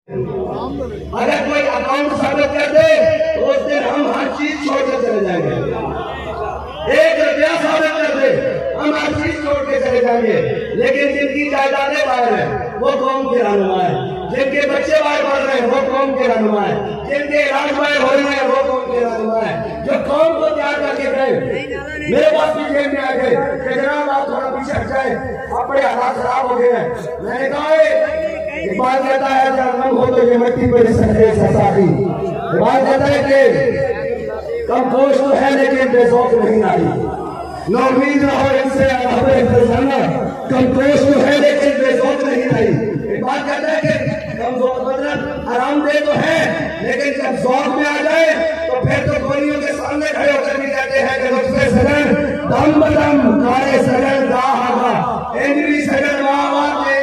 अगर कोई अकाउंट साबित कर दे तो उस दिन हम हर चीज छोड़ के चले जाएंगे। 1 रुपया साबित कर दे हम हर चीज छोड़ के चले जाएंगे। लेकिन जिनकी जायदादें बाहर है वो कौम के रहनुमा है, जिनके बच्चे बाहर पढ़ रहे हैं वो कौम के रहनुमा है, जिनके इलाज बाहर हो रहे हैं वो कौम के रहनुमा है, जो कौम को त्याग करके गए। मेरे पास भी जेल में आ गए कि जनाब आप थोड़ा पीछे हट जाए, अपने हालात खराब हो गए हैं। मैंने कहा इकबाल कहता है जब हो तो ये मिट्टी पे साथी। इकबाल कहता है कि कम गोश तो है लेकिन बेजौक नहीं आई, न उम्मीद न हो इनसे कम गोश तो है लेकिन बेजौक नहीं आई। इकबाल कहता है कि कम मतलब आरामदेह तो है लेकिन जब जौक में आ जाए तो फिर तो गोलियों के सामने खड़े होकर भी कहते हैं कि लुत्फ़े सगन दम बदम कारे सगन दाहा इंद्री सगन वाह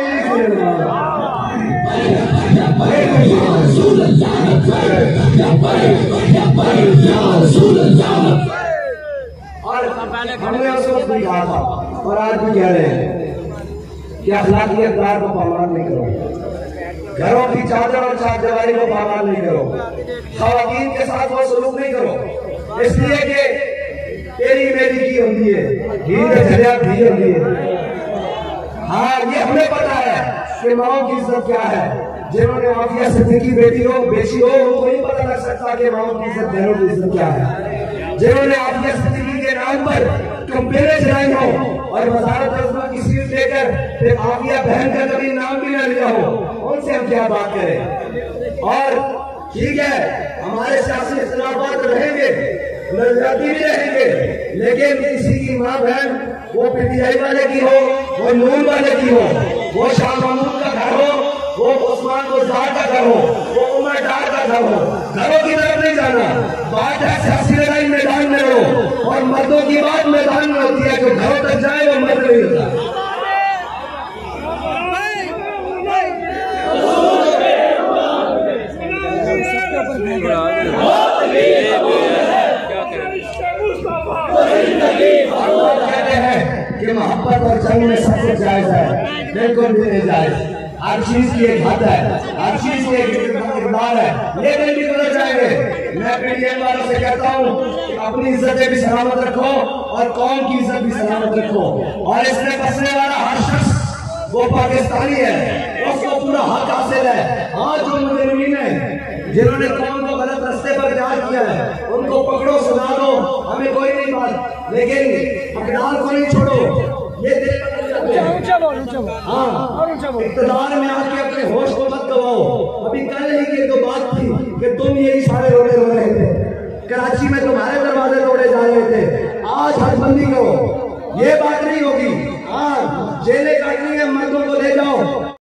और हमने उस वक्त भी कहा था और आज भी कह रहे हैं कि अखलाकी अखबार को पामाल नहीं करो, घरों की चादर और चारदीवारी को पामाल नहीं करो, खवातीन के साथ वो सलूक नहीं करो, इसलिए कि तेरी मेरी की होती है, धी होती है। हाँ, ये हमें पता है कि माओ की इज्जत क्या है। जिन्होंने आफिया सिद्दीकी बेटी हो बेची हो उनको नहीं पता लग सकता कि माओ की इज्जत बहनों की इज्जत क्या है। जिन्होंने आफिया सिद्दीकी के नाम पर कंपेनें चलाई हो और वजारत अज़मा की सीट लेकर फिर आफिया बहन का कभी नाम भी ना लिया हो, उनसे हम क्या बात करें। और ठीक है, हमारे सियासी इख्तिलाफात रहेंगे, नजराती भी रहेंगे, लेकिन किसी की माँ बहन वो पीटीआई वाले की हो, वो नून वाले की हो, वो शाह महमूद का घर हो, वो उस्मान गुलजार का घर हो, वो उमर डार का घर हो, घरों की तरफ नहीं जाना। बात है सियासी लड़ाई मैदान में लड़ो, और मर्दों की बात मैदान में होती है, जो घरों तक जाए वो मर्द नहीं होता। कहते हैं कि मोहब्बत और जंग में सब कुछ जायज है, बिल्कुल भी नहीं जायज। हर चीज की एक हद है, हर चीज की एक इकबाल है, ये दिन भी गुजर जाएंगे। मैं पीटीएम वालों से कहता हूँ अपनी इज्जतें भी सलामत रखो और कौम की इज्जत भी सलामत रखो। और इसमें बसने वाला हर शख्स वो पाकिस्तानी है, उसको पूरा हक हासिल है। हाँ, जो मुजरिमीन है जिन्होंने कौम को गलत रास्ते पर जा किया है उनको पकड़ो, सुना दो, हमें कोई नहीं बात, लेकिन हकदार को नहीं छोड़ो। ये हाँ, इक़्तिदार में आके अपने होश को मत गवाओ। अभी कल ही की तो बात थी कि तुम यही सारे रोड़े रो रहे थे, कराची में तुम्हारे दरवाजे तोड़े जा रहे थे, आज हदबंदी करो, ये बात नहीं होगी। हाँ, जेलें काटनी है, मर्दों को ले जाओ।